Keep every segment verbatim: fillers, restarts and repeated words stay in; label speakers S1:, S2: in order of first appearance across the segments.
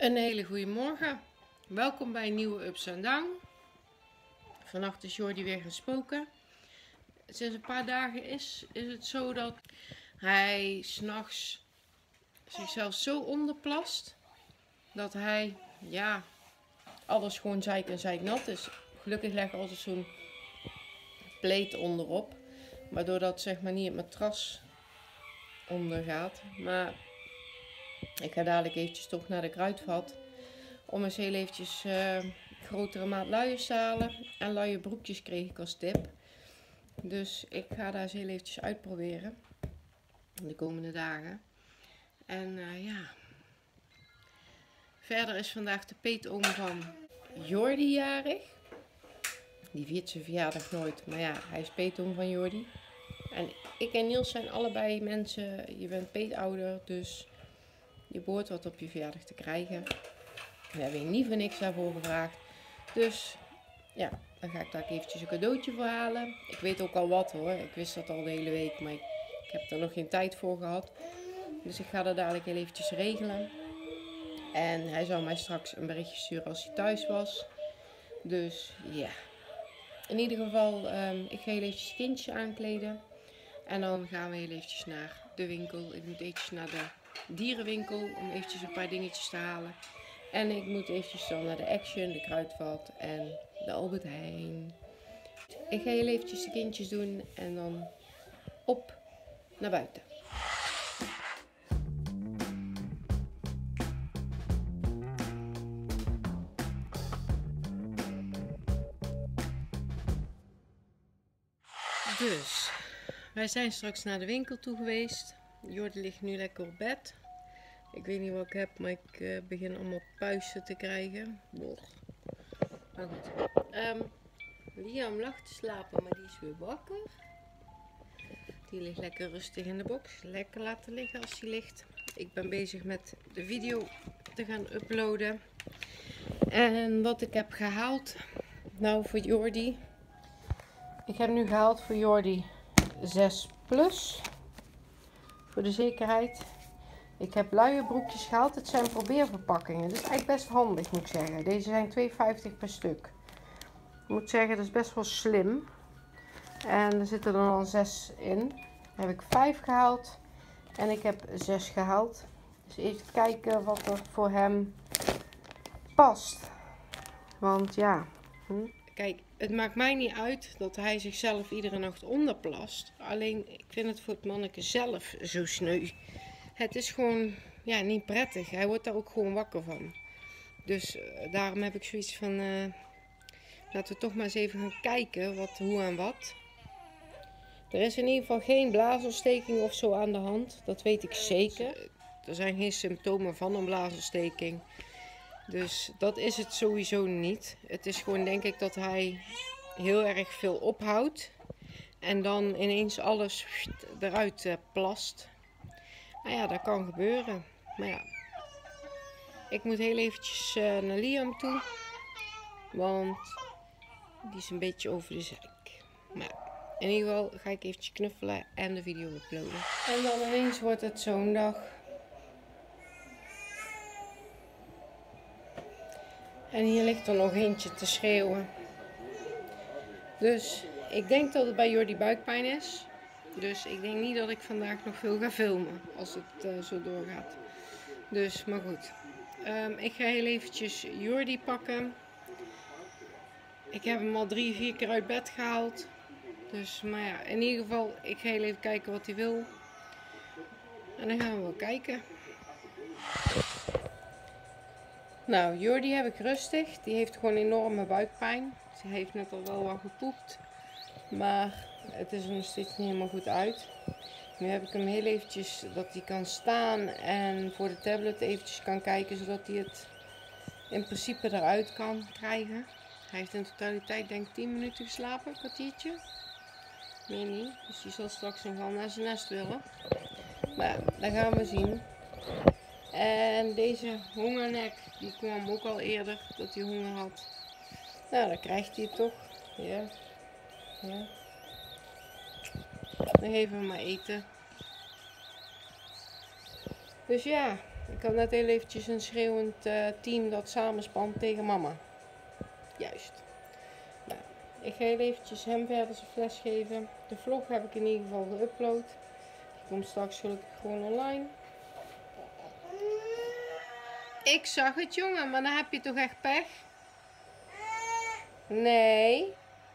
S1: Een hele goede morgen. Welkom bij een nieuwe Ups and Down. Vannacht is Jordi weer gaan spoken. Sinds een paar dagen is, is het zo dat hij 's nachts zichzelf zo onderplast dat hij, ja, alles gewoon zeik en zeiknat is. Gelukkig leg ik altijd zo'n pleet onderop, waardoor dat zeg maar niet het matras ondergaat. Maar ik ga dadelijk eventjes toch naar de kruidvat om eens heel eventjes uh, grotere maat luiers te halen. En luie broekjes kreeg ik als tip. Dus ik ga daar eens heel eventjes uitproberen de komende dagen. En uh, ja, verder is vandaag de peetoom van Jordi jarig. Die viert zijn verjaardag nooit, maar ja, hij is peetoom van Jordi. En ik en Niels zijn allebei mensen, je bent peetouder, dus je behoort wat op je verjaardag te krijgen. We hebben je niet voor niks daarvoor gevraagd. Dus ja, dan ga ik daar eventjes een cadeautje voor halen. Ik weet ook al wat hoor. Ik wist dat al de hele week, maar ik, ik heb er nog geen tijd voor gehad. Dus ik ga dat dadelijk heel eventjes regelen. En hij zal mij straks een berichtje sturen als hij thuis was. Dus ja. In ieder geval, um, ik ga heel eventjes het kindje aankleden. En dan gaan we heel eventjes naar de winkel. Ik moet eventjes naar de dierenwinkel om eventjes een paar dingetjes te halen. En ik moet eventjes dan naar de Action, de Kruidvat en de Albert Heijn. Ik ga heel eventjes de kindjes doen en dan op naar buiten. Dus, wij zijn straks naar de winkel toe geweest. Jordi ligt nu lekker op bed. Ik weet niet wat ik heb, maar ik uh, begin allemaal puisten te krijgen. Boah. Maar goed. Um, Liam lag te slapen, maar die is weer wakker. Die ligt lekker rustig in de box. Lekker laten liggen als hij ligt. Ik ben bezig met de video te gaan uploaden. En wat ik heb gehaald, nou voor Jordi. Ik heb nu gehaald voor Jordi zes plus. Voor de zekerheid. Ik heb luie broekjes gehaald. Het zijn probeerverpakkingen. Dat is eigenlijk best handig, moet ik zeggen. Deze zijn twee vijftig per stuk. Ik moet zeggen, dat is best wel slim. En er zitten er dan zes in. Daar heb ik vijf gehaald. En ik heb zes gehaald. Dus even kijken wat er voor hem past. Want ja. Hm. Kijk, het maakt mij niet uit dat hij zichzelf iedere nacht onderplast. Alleen, ik vind het voor het manneke zelf zo sneu. Het is gewoon ja, niet prettig. Hij wordt daar ook gewoon wakker van. Dus uh, daarom heb ik zoiets van... Uh, laten we toch maar eens even gaan kijken wat, hoe en wat. Er is in ieder geval geen blaasontsteking of zo aan de hand. Dat weet ik zeker. Er zijn geen symptomen van een blaasontsteking. Dus dat is het sowieso niet. Het is gewoon denk ik dat hij heel erg veel ophoudt. En dan ineens alles eruit uh, plast. Nou ja, dat kan gebeuren. Maar ja, ik moet heel eventjes uh, naar Liam toe. Want die is een beetje over de zeik. Maar in ieder geval ga ik eventjes knuffelen en de video uploaden. En dan ineens wordt het zo'n dag. En hier ligt er nog eentje te schreeuwen. Dus ik denk dat het bij Jordi buikpijn is. Dus ik denk niet dat ik vandaag nog veel ga filmen als het uh, zo doorgaat. Dus, maar goed. Um, ik ga heel eventjes Jordi pakken. Ik heb hem al drie, vier keer uit bed gehaald. Dus, maar ja, in ieder geval, ik ga heel even kijken wat hij wil. En dan gaan we wel kijken. Nou, Jordi heb ik rustig. Die heeft gewoon enorme buikpijn. Ze heeft net al wel wat gepoept. Maar het is er nog steeds niet helemaal goed uit. Nu heb ik hem heel eventjes dat hij kan staan en voor de tablet eventjes kan kijken. Zodat hij het in principe eruit kan krijgen. Hij heeft in totaliteit denk ik tien minuten geslapen, een kwartiertje. Meer niet. Dus die zal straks nog wel naar zijn nest willen. Maar dat gaan we zien. En deze hongernek, die kwam ook al eerder dat hij honger had. Nou, dan krijgt hij het toch. Ja. Ja. Dan geven we maar eten. Dus ja, Ik had net heel eventjes een schreeuwend uh, team dat samenspant tegen mama. Juist. Nou, ik ga heel eventjes hem verder zijn fles geven. De vlog heb ik in ieder geval geüpload. Die komt straks gelukkig gewoon online. Ik zag het, jongen, maar dan heb je toch echt pech? Nee.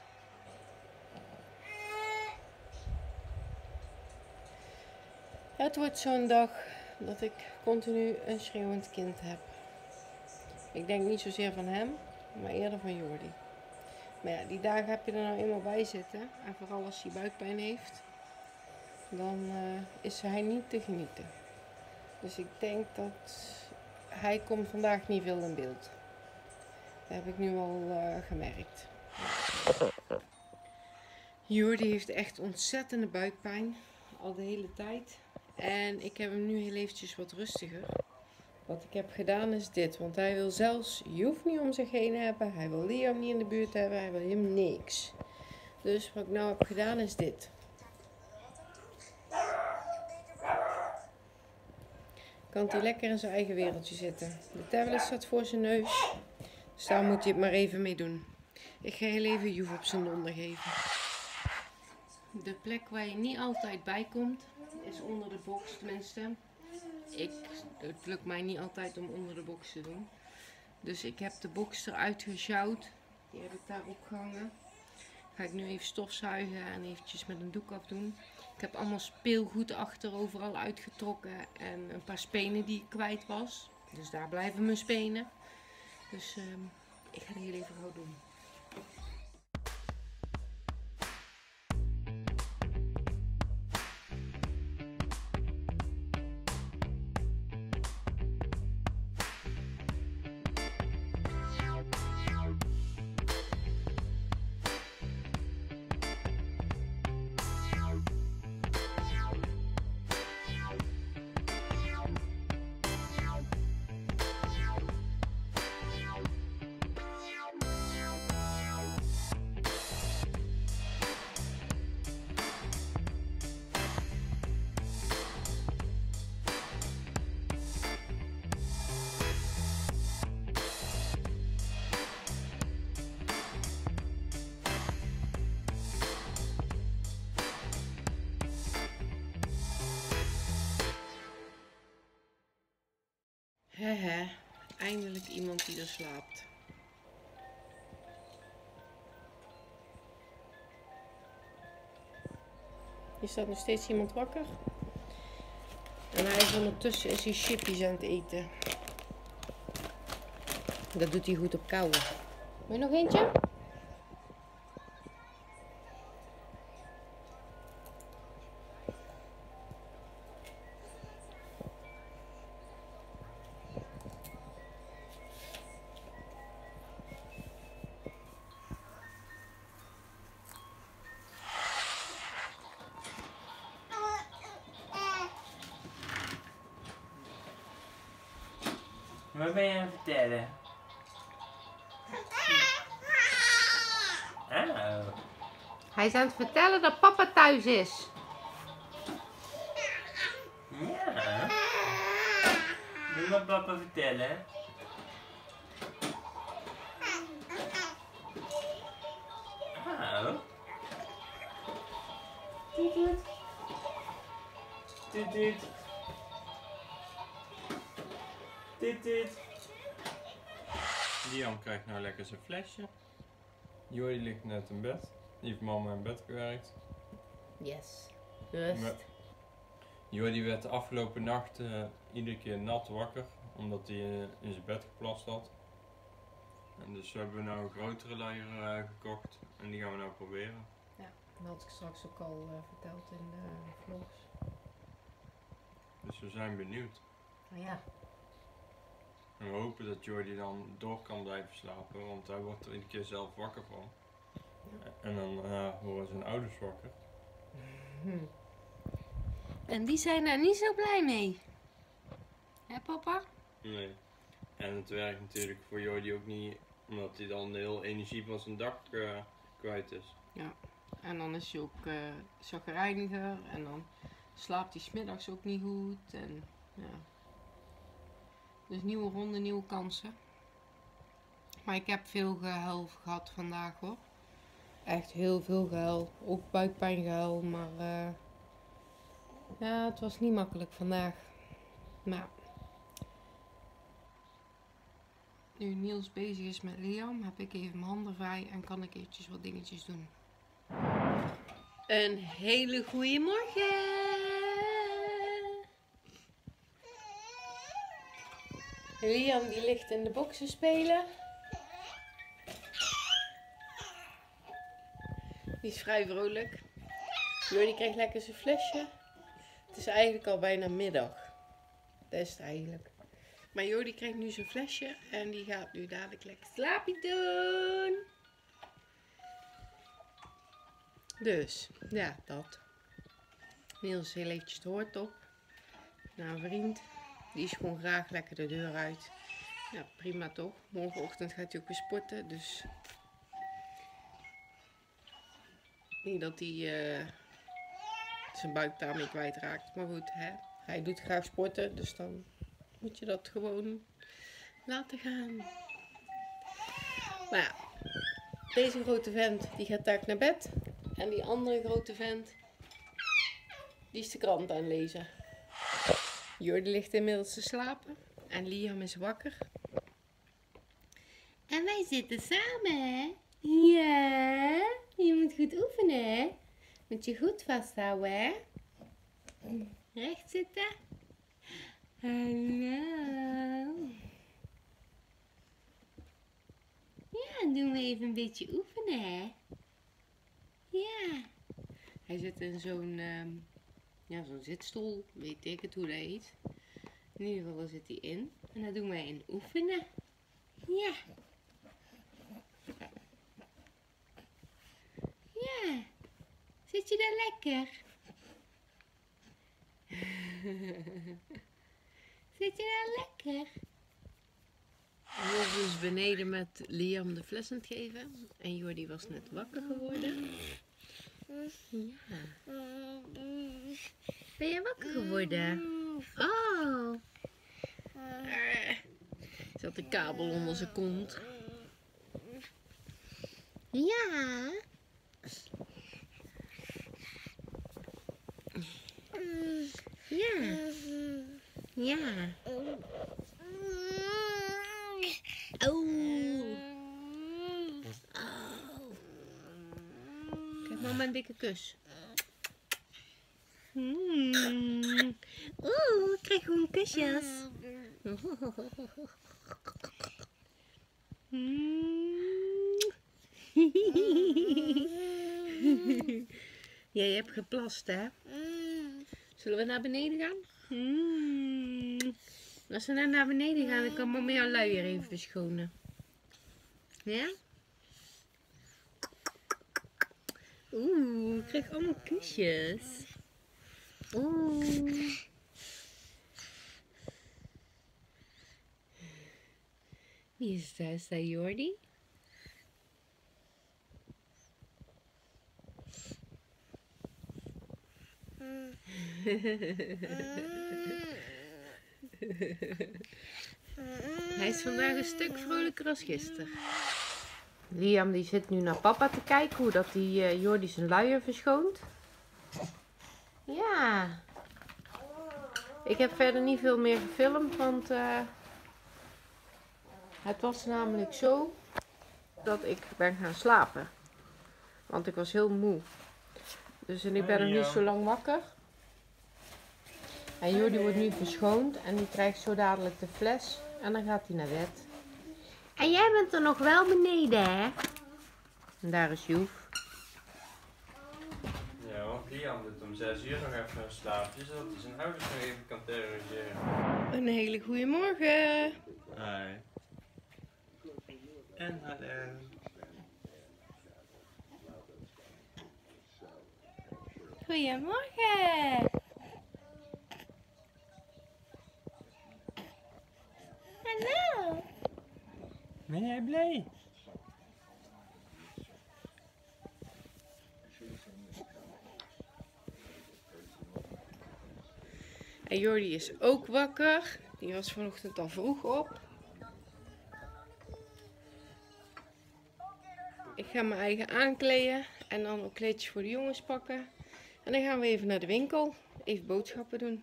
S1: Het wordt zo'n dag dat ik continu een schreeuwend kind heb. Ik denk niet zozeer van hem, maar eerder van Jordi. Maar ja, die dagen heb je er nou eenmaal bij zitten. En vooral als hij buikpijn heeft, dan uh, is hij niet te genieten. Dus ik denk dat hij komt vandaag niet veel in beeld. Dat heb ik nu al uh, gemerkt. Jordi heeft echt ontzettende buikpijn. Al de hele tijd. En ik heb hem nu heel eventjes wat rustiger. Wat ik heb gedaan is dit. Want hij wil zelfs Joef niet om zich heen hebben. Hij wil Leo niet in de buurt hebben. Hij wil helemaal niks. Dus wat ik nou heb gedaan is dit. Kan hij lekker in zijn eigen wereldje zitten. De tablet staat voor zijn neus. Dus daar moet hij het maar even mee doen. Ik ga heel even Joef op zijn donder geven. De plek waar je niet altijd bij komt is onder de box, tenminste. Ik, het lukt mij niet altijd om onder de box te doen. Dus ik heb de box eruit gesjouwd. Die heb ik daar opgehangen. Ga ik nu even stofzuigen en eventjes met een doek afdoen. Ik heb allemaal speelgoed achter overal uitgetrokken. En een paar spenen die ik kwijt was. Dus daar blijven mijn spenen. Dus uh, ik ga het heel even gauw doen. Hehe, eindelijk iemand die er slaapt. Hier staat nog steeds iemand wakker. En hij is ondertussen is hij chippies aan het eten. Dat doet hij goed op kauwen. Wil je nog eentje?
S2: Wat ben je aan het vertellen? Oh.
S1: Hij is aan het vertellen dat papa thuis is.
S2: Ja. Doe maar papa vertellen. Oh. Toet toet. Toet toet. Toet toet.
S3: Liam krijgt nou lekker zijn flesje. Jordi ligt net in bed. Die heeft mama in bed gewerkt.
S1: Yes. Rust.
S3: Maar Jordi werd de afgelopen nacht uh, iedere keer nat wakker. Omdat hij uh, in zijn bed geplast had. En dus hebben we nou een grotere luier uh, gekocht. En die gaan we nou proberen.
S1: Ja, dat had ik straks ook al uh, verteld in de vlogs.
S3: Dus we zijn benieuwd.
S1: Oh ja.
S3: En we hopen dat Jordi dan door kan blijven slapen. Want hij wordt er iedere keer zelf wakker van. Ja. En dan uh, worden zijn ouders wakker.
S1: Hm. En die zijn daar niet zo blij mee. Hè papa?
S3: Nee. En het werkt natuurlijk voor Jordi ook niet, omdat hij dan de hele energie van zijn dak uh, kwijt is.
S1: Ja. En dan is hij ook uh, chagrijniger en dan slaapt hij 's middags ook niet goed. En, ja. Dus nieuwe ronde, nieuwe kansen. Maar ik heb veel gehuil gehad vandaag hoor. Echt heel veel gehuil. Ook buikpijngehuil, maar uh, ja, het was niet makkelijk vandaag. Maar nu Niels bezig is met Liam, heb ik even mijn handen vrij en kan ik eventjes wat dingetjes doen. Een hele goede morgen! Liam die ligt in de boksen spelen. Die is vrij vrolijk. Jordi krijgt lekker zijn flesje. Het is eigenlijk al bijna middag. Dat is het eigenlijk. Maar Jordi krijgt nu zijn flesje en die gaat nu dadelijk lekker slaapje doen. Dus, ja, dat. Niels heel eventjes de hoort op. Naar een vriend. Die is gewoon graag lekker de deur uit. Ja, prima toch. Morgenochtend gaat hij ook weer sporten, dus niet dat hij uh, zijn buik daarmee kwijtraakt. Maar goed, hè? Hij doet graag sporten, dus dan moet je dat gewoon laten gaan. Maar ja, deze grote vent die gaat daar naar bed. En die andere grote vent, die is de krant aan het lezen. Jordi ligt inmiddels te slapen. En Liam is wakker. En wij zitten samen, hè? Ja, je moet goed oefenen, hè? Moet je goed vasthouden, hè? Recht zitten. Hallo. Ja, doen we even een beetje oefenen, hè? Ja. Hij zit in zo'n um, ja, zo'n zitstoel. Weet ik het hoe dat heet. In ieder geval daar zit hij in. En dat doen wij in oefenen. Ja. Ja. Zit je daar lekker? Zit je daar lekker? Jordi is beneden met Liam de fles aan het geven. En Jordi was net wakker geworden. Ja. Ben je wakker geworden? Oh. Er zat een kabel onder zijn kont. Ja. Ja. Ja. Oh. Oh. Geef mama een dikke kus. Mm. Oeh, ik krijg gewoon kusjes. Mm. Ja, je hebt geplast, hè? Zullen we naar beneden gaan? Mm. Als we nou naar beneden gaan, dan kan mama jouw luier even verschonen. Ja? Oeh, ik krijg allemaal kusjes. Oeh. Wie is dat? Is dat Jordi? Hij is vandaag een stuk vrolijker als gisteren. Liam die zit nu naar papa te kijken hoe dat die uh, Jordi zijn luier verschoont. Ja. Ik heb verder niet veel meer gefilmd, want uh, het was namelijk zo dat ik ben gaan slapen. Want ik was heel moe. Dus en ik ben nog niet zo lang wakker. En Jordi wordt nu verschoond en die krijgt zo dadelijk de fles en dan gaat hij naar bed. En jij bent er nog wel beneden, hè? En daar is Joef.
S3: Ja, want Liam doet om zes uur nog even een slaapje, zodat hij zijn ouders nog even kan terroriseren.
S1: Een hele goede morgen.
S3: Hi. En hallo.
S1: Goedemorgen. Hallo.
S3: Ben jij blij?
S1: En Jordi is ook wakker. Die was vanochtend al vroeg op. Ik ga mijn eigen aankleden en dan ook kleedjes voor de jongens pakken. En dan gaan we even naar de winkel. Even boodschappen doen.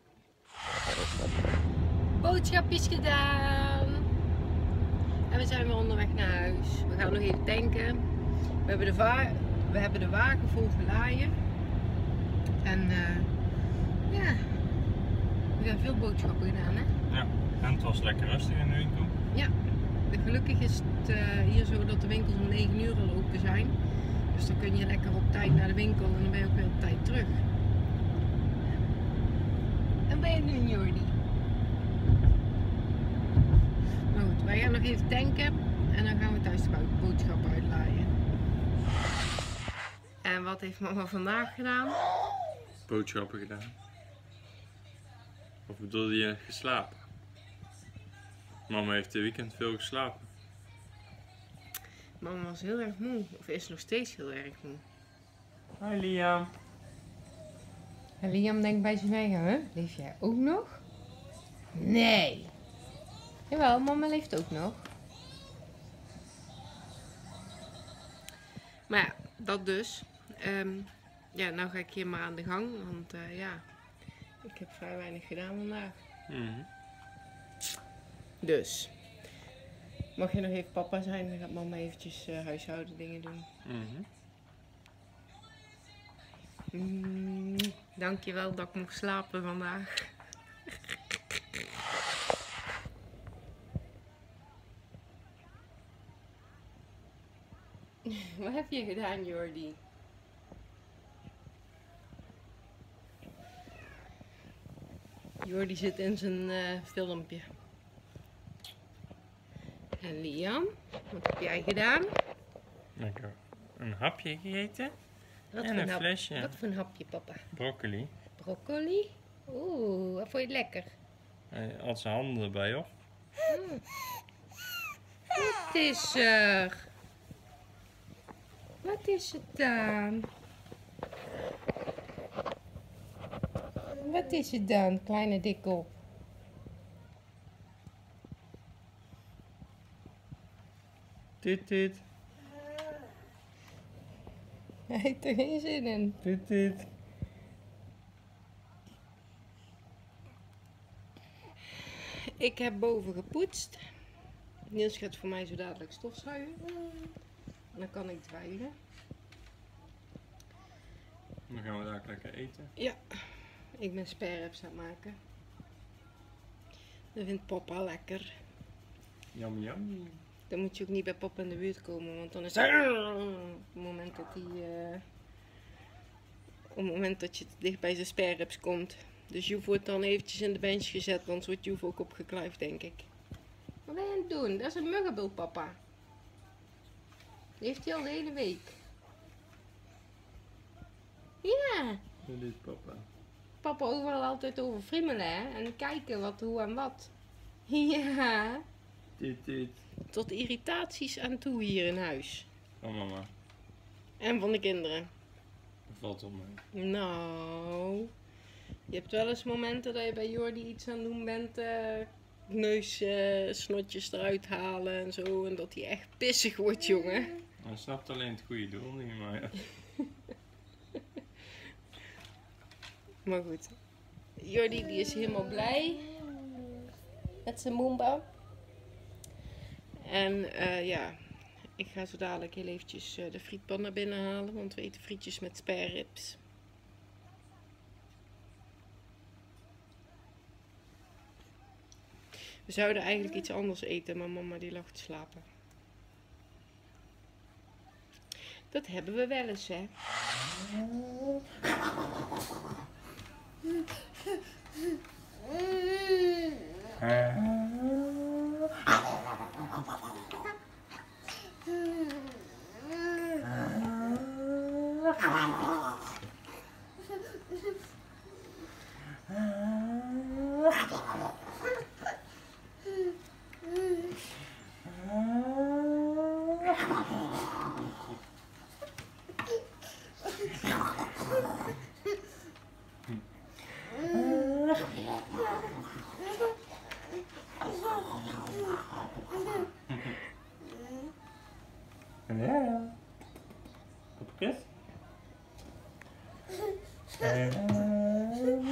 S1: Boodschapjes gedaan. En we zijn weer onderweg naar huis. We gaan nog even tanken. We hebben de, va we hebben de wagen vol gelaaien. En uh, ja, we hebben veel boodschappen gedaan, hè?
S3: Ja, en het was lekker rustig in de winkel.
S1: Ja, gelukkig is het uh, hier zo dat de winkels om negen uur al open zijn. Dus dan kun je lekker op tijd naar de winkel en dan ben je ook weer op tijd terug. En ben je nu, Jordi? Maar goed, wij gaan nog even tanken en dan gaan we thuis de boodschappen uitlaaien. En wat heeft mama vandaag gedaan?
S3: Boodschappen gedaan. Of bedoelde je geslapen? Mama heeft dit weekend veel geslapen.
S1: Mama was heel erg moe, of is nog steeds heel erg moe.
S3: Hoi Liam.
S1: En Liam denkt bij zijn eigen, hè? Leef jij ook nog? Nee. Jawel, mama leeft ook nog. Maar ja, dat dus. Um, ja, nou ga ik hier maar aan de gang, want uh, ja, ik heb vrij weinig gedaan vandaag.
S3: Mm-hmm.
S1: Dus, mag je nog even papa zijn, dan gaat mama eventjes uh, huishouden dingen doen.
S3: Mm-hmm.
S1: Mm, dankjewel dat ik mocht slapen vandaag. Wat heb je gedaan, Jordi? Jordi zit in zijn uh, filmpje. En Liam, wat heb jij gedaan?
S3: Lekker. Een hapje gegeten.
S1: Wat
S3: en
S1: voor
S3: een
S1: hap,
S3: flesje.
S1: Wat voor een hapje, papa?
S3: Broccoli.
S1: Broccoli? Oeh, wat vond je lekker?
S3: Hij had zijn handen erbij, hoor.
S1: Hmm. Wat is er? Wat is het dan? Wat is het dan, kleine dikkop?
S3: Dit, dit.
S1: Hij heeft er geen zin in.
S3: Dit, dit.
S1: Ik heb boven gepoetst. Niels gaat voor mij zo dadelijk stofzuigen. Dan kan ik dweilen.
S3: Dan gaan we daar lekker eten.
S1: Ja, ik ben spareribs aan het maken. Dat vindt papa lekker.
S3: Yum, yum.
S1: Dan moet je ook niet bij papa in de buurt komen, want dan is het op het moment dat hij uh, op het moment dat je te dicht bij zijn spareribs komt. Dus Joef wordt dan eventjes in de bench gezet, want wordt Joef ook opgekluifd, denk ik. Wat ben je aan het doen? Dat is een muggenbul, papa. Die heeft hij al de hele week. Ja.
S3: Dit is papa.
S1: Papa overal altijd over friemelen, hè? En kijken wat, hoe en wat. Ja.
S3: Dit, dit.
S1: Tot irritaties aan toe hier in huis.
S3: Van mama.
S1: En van de kinderen.
S3: Dat valt op mij.
S1: Nou. Je hebt wel eens momenten dat je bij Jordi iets aan het doen bent. Uh, neus, uh, snotjes eruit halen en zo. En dat hij echt pissig wordt, jongen.
S3: Hij snapt alleen het goede doel niet, maar ja.
S1: Maar goed. Jordi die is helemaal blij. Met zijn moomba. En uh, ja, ik ga zo dadelijk heel eventjes uh, de frietpan naar binnen halen. Want we eten frietjes met spareribs. We zouden eigenlijk iets anders eten, maar mama die lag te slapen. Dat hebben we wel eens, hè.
S2: Ja. Op kus. Uh.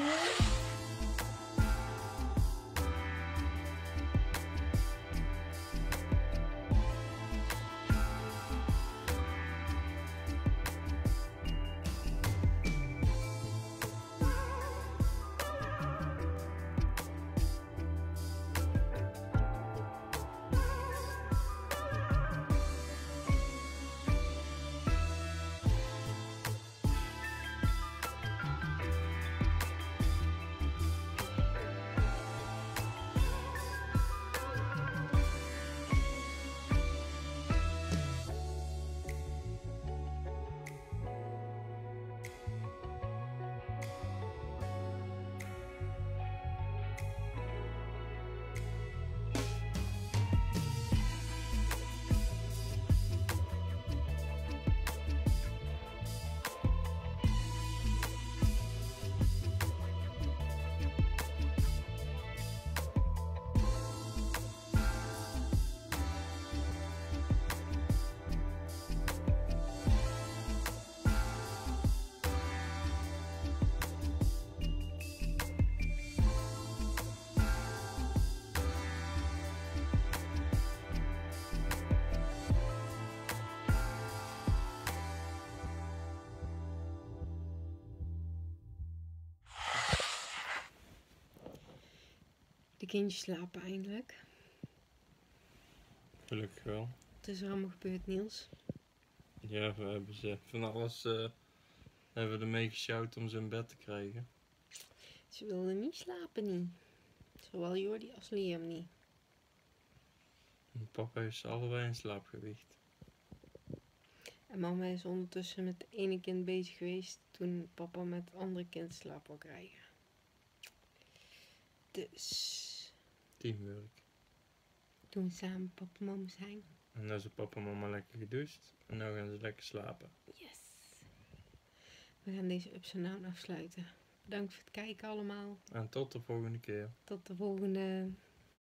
S1: De kindjes slapen eindelijk.
S3: Gelukkig wel.
S1: Wat is er allemaal gebeurd, Niels?
S3: Ja, we hebben ze van alles uh, hebben we ermee gesjouwd om ze in bed te krijgen.
S1: Ze wilden niet slapen, niet. Zowel Jordi als Liam niet.
S3: En papa heeft ze allebei in slaapgewicht.
S1: En mama is ondertussen met het ene kind bezig geweest toen papa met het andere kind slaap wil krijgen. Dus
S3: Teamwork.
S1: toen we samen papa en mama zijn.
S3: En dan is papa en mama lekker gedoucht. En nu gaan ze lekker slapen.
S1: Yes! We gaan deze ups en down afsluiten. Bedankt voor het kijken allemaal.
S3: En tot de volgende keer.
S1: Tot de volgende.